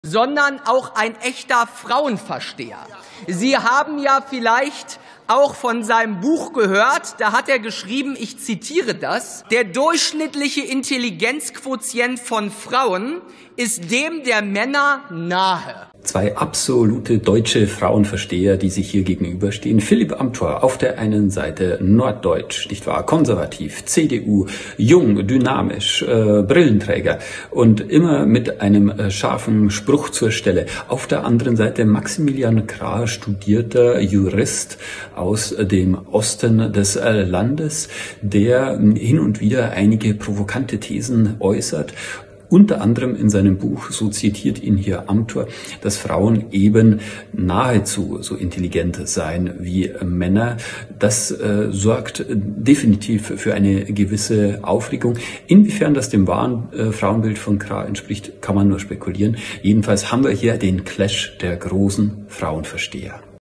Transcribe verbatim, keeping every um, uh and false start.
sondern auch ein echter Frauenversteher. Sie haben ja vielleicht auch von seinem Buch gehört, da hat er geschrieben, ich zitiere das: Der durchschnittliche Intelligenzquotient von Frauen ist dem der Männer nahe. Zwei absolute deutsche Frauenversteher, die sich hier gegenüberstehen. Philipp Amthor auf der einen Seite, norddeutsch, nicht wahr, konservativ, C D U, jung, dynamisch, äh, Brillenträger und immer mit einem äh, scharfen Spruch zur Stelle. Auf der anderen Seite Maximilian Krah, studierter Jurist aus dem Osten des äh, Landes, der hin und wieder einige provokante Thesen äußert. Unter anderem in seinem Buch, so zitiert ihn hier Amthor, dass Frauen eben nahezu so intelligent seien wie Männer. Das äh, sorgt definitiv für eine gewisse Aufregung. Inwiefern das dem wahren äh, Frauenbild von Krah entspricht, kann man nur spekulieren. Jedenfalls haben wir hier den Clash der großen Frauenversteher.